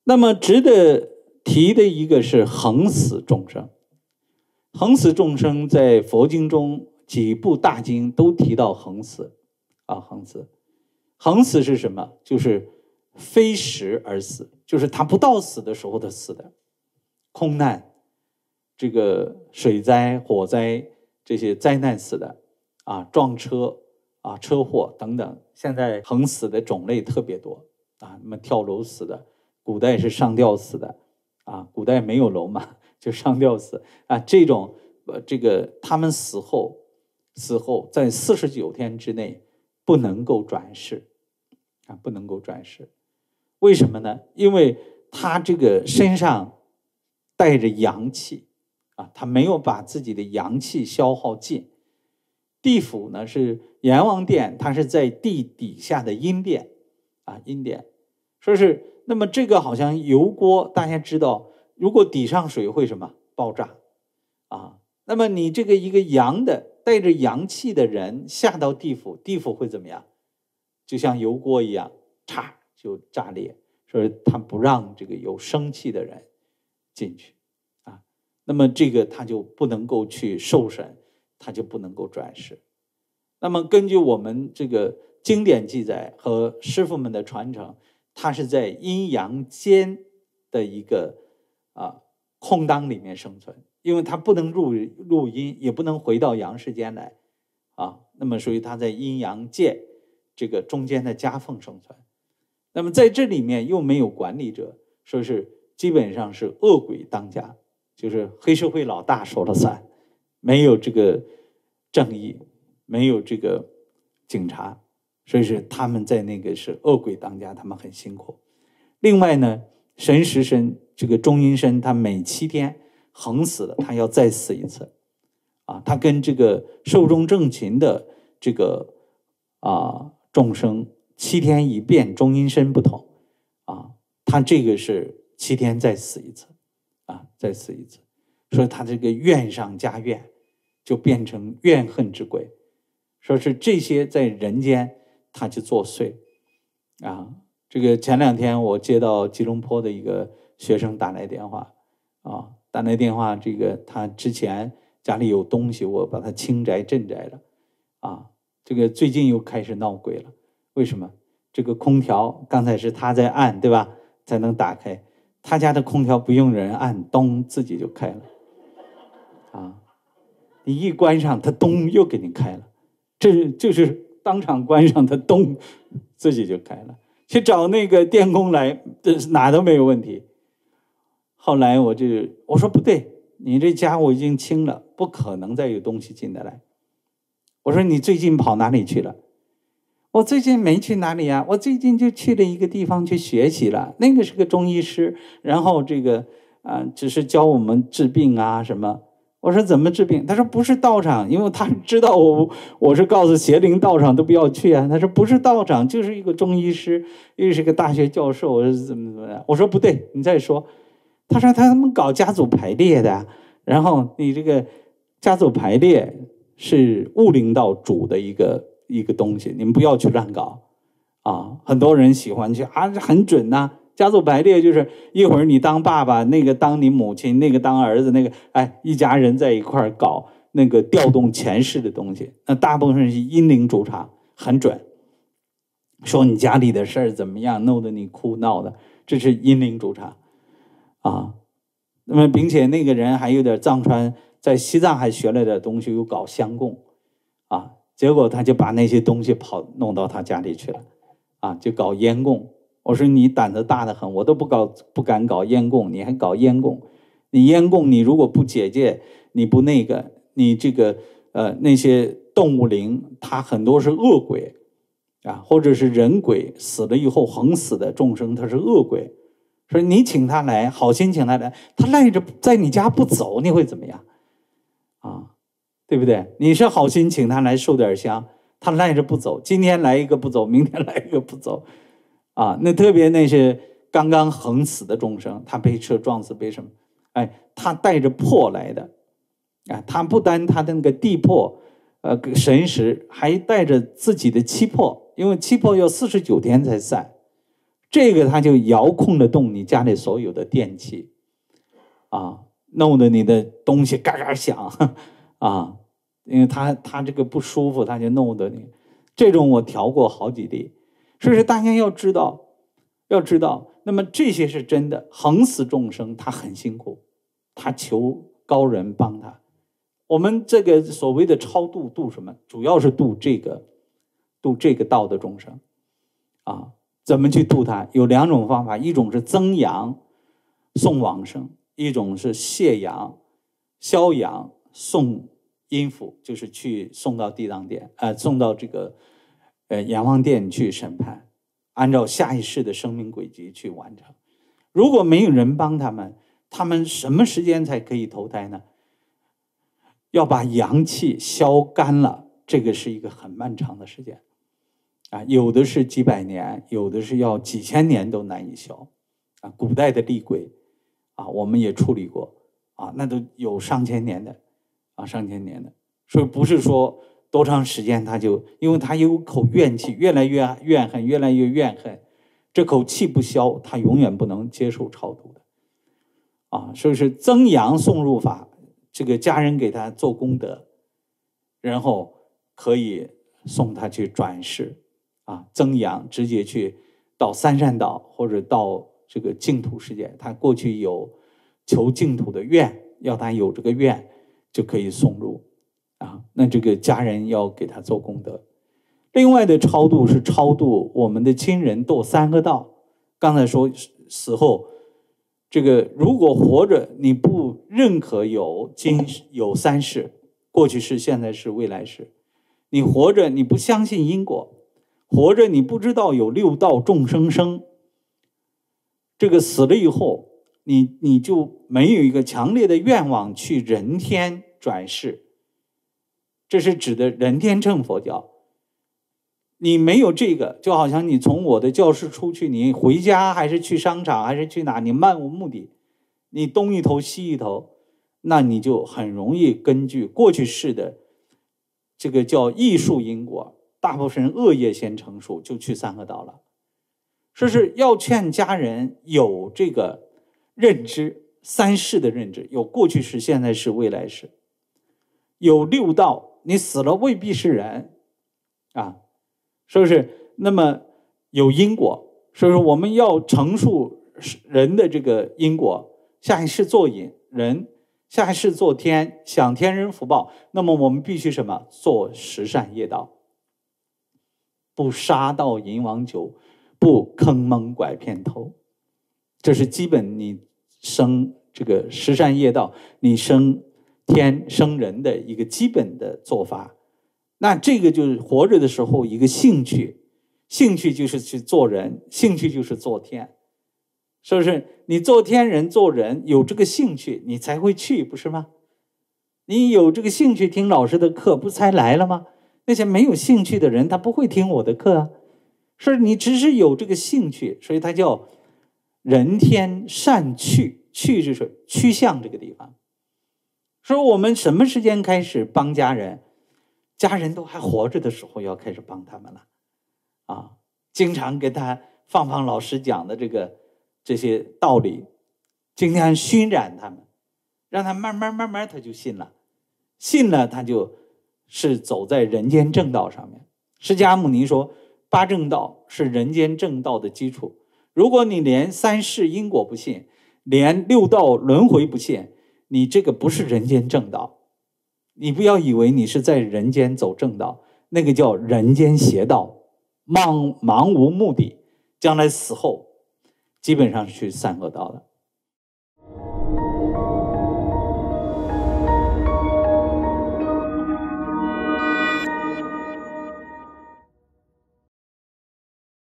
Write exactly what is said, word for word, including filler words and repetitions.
那么值得提的一个是横死众生。横死众生在佛经中几部大经都提到横死啊，横死。横死是什么？就是非时而死，就是他不到死的时候他死的。空难、这个水灾、火灾这些灾难死的啊，撞车啊、车祸等等。现在横死的种类特别多啊，那么跳楼死的，古代是上吊死的啊，古代没有楼嘛，就上吊死啊。这种呃，这个他们死后，死后在四十九天之内不能够转世啊，不能够转世。为什么呢？因为他这个身上带着阳气啊，他没有把自己的阳气消耗尽。地府呢是阎王殿，它是在地底下的阴殿啊，阴殿。说是那么这个好像油锅，大家知道，如果抵上水会什么爆炸啊？那么你这个一个阳的带着阳气的人下到地府，地府会怎么样？就像油锅一样，嚓就炸裂。说他不让这个有生气的人进去啊，那么这个他就不能够去受审，他就不能够转世。那么根据我们这个经典记载和师父们的传承，他是在阴阳间的一个啊空当里面生存，因为他不能入入阴，也不能回到阳世间来啊。那么所以他在阴阳界这个中间的夹缝生存。那么在这里面又没有管理者，说是基本上是恶鬼当家，就是黑社会老大说了算，没有这个正义，没有这个警察，所以是他们在那个是恶鬼当家，他们很辛苦。另外呢，神识身这个中阴身，他每七天横死了，他要再死一次啊，他跟这个寿终正寝的这个啊众生七天一变中阴身不同啊，他这个是七天再死一次啊，再死一次，所以他这个怨上加怨，就变成怨恨之鬼。说是这些在人间他就作祟啊。这个前两天我接到吉隆坡的一个学生打来电话啊，打来电话，这个他之前家里有东西，我把他清宅镇宅了啊，这个最近又开始闹鬼了。为什么？这个空调刚才是他在按，对吧？才能打开。他家的空调不用人按，咚自己就开了。啊，你一关上，它咚又给你开了。这就是当场关上，它咚自己就开了。去找那个电工来，这哪都没有问题。后来我就我说不对，你这家我已经清了，不可能再有东西进得来。我说你最近跑哪里去了？我最近没去哪里啊，我最近就去了一个地方去学习了，那个是个中医师，然后这个啊、呃，只是教我们治病啊什么。我说怎么治病？他说不是道场，因为他知道我我是告诉邪灵道场都不要去啊。他说不是道场，就是一个中医师，又是个大学教授，我说怎么怎么样？我说不对，你再说。他说他们搞家族排列的，然后你这个家族排列是物灵道主的一个。一个东西，你们不要去乱搞啊！很多人喜欢去啊，很准呐、啊。家族排列就是一会儿你当爸爸，那个当你母亲，那个当儿子，那个哎，一家人在一块儿搞那个调动前世的东西。那大部分是阴灵主场，很准。说你家里的事儿怎么样，弄得你哭闹的，这是阴灵主场啊。那么，并且那个人还有点藏传，在西藏还学了点东西，又搞相供啊。结果他就把那些东西跑弄到他家里去了，啊，就搞烟供。我说你胆子大得很，我都不搞不敢搞烟供，你还搞烟供？你烟供你如果不解戒，你不那个，你这个呃那些动物灵，它很多是恶鬼啊，或者是人鬼，死了以后横死的众生，他是恶鬼。说你请他来，好心请他来，他赖着在你家不走，你会怎么样？啊？对不对？你是好心请他来受点香，他赖着不走，今天来一个不走，明天来一个不走，啊，那特别那些刚刚横死的众生，他被车撞死，被什么？哎，他带着魄来的，啊，他不单他的那个地魄，呃，神识，还带着自己的七魄，因为七魄要四十九天才散， 这个它就遥控得动你家里所有的电器，啊，弄得你的东西嘎嘎响，啊，因为它它这个不舒服，它就弄得你。这种我调过好几例，所以说大家要知道，要知道，那么这些是真的。横死众生，他很辛苦，他求高人帮他。我们这个所谓的超度，度什么？主要是度这个，度这个道的众生，啊，怎么去度他？有两种方法，一种是增阳送往生，一种是泄阳消阳送阴府，就是去送到地藏殿，呃，送到这个呃阎王殿去审判，按照下一世的生命轨迹去完成。如果没有人帮他们，他们什么时间才可以投胎呢？要把阳气消干了，这个是一个很漫长的时间啊，有的是几百年，有的是要几千年都难以消啊。古代的厉鬼啊，我们也处理过啊，那都有上千年的啊，上千年的，所以不是说多长时间他就，因为他有口怨气，越来越怨恨，越来越怨恨，这口气不消，他永远不能接受超度的啊。所以是增阳送入法。这个家人给他做功德，然后可以送他去转世啊，增阳，直接去到三善道或者到这个净土世界。他过去有求净土的愿，要他有这个愿，就可以送入啊。那这个家人要给他做功德。另外的超度是超度我们的亲人堕三恶道。刚才说死后。这个如果活着你不认可有今有三世，过去世、现在世、未来世，你活着你不相信因果，活着你不知道有六道众生生，这个死了以后，你你就没有一个强烈的愿望去人天转世，这是指的人天乘佛教。你没有这个，就好像你从我的教室出去，你回家还是去商场还是去哪，你漫无目的，你东一头西一头，那你就很容易根据过去世的这个叫艺术因果，大部分人恶业先成熟，就去三恶道了。说是要劝家人有这个认知，三世的认知，有过去世、现在世、未来世，有六道，你死了未必是人啊。是不是？那么有因果，所以说我们要陈述人的这个因果，下一世做引人，下一世做天，享天人福报。那么我们必须什么？做十善业道，不杀盗淫妄酒，不坑蒙拐骗偷，这是基本你生这个十善业道，你生天生人的一个基本的做法。那这个就是活着的时候一个兴趣，兴趣就是去做人，兴趣就是做天，是不是？你做天人做人有这个兴趣，你才会去，不是吗？你有这个兴趣听老师的课，不才来了吗？那些没有兴趣的人，他不会听我的课啊。是你只是有这个兴趣，所以它叫人天善趣，趣就是趋向这个地方。说我们什么时间开始帮家人？家人都还活着的时候要开始帮他们了啊！经常给他放放老师讲的这个这些道理，经常熏染他们，让他慢慢慢慢他就信了，信了他就是走在人间正道上面。释迦牟尼说，八正道是人间正道的基础。如果你连三世因果不信，连六道轮回不信，你这个不是人间正道。你不要以为你是在人间走正道，那个叫人间邪道，盲盲无目的，将来死后基本上是去三恶道的。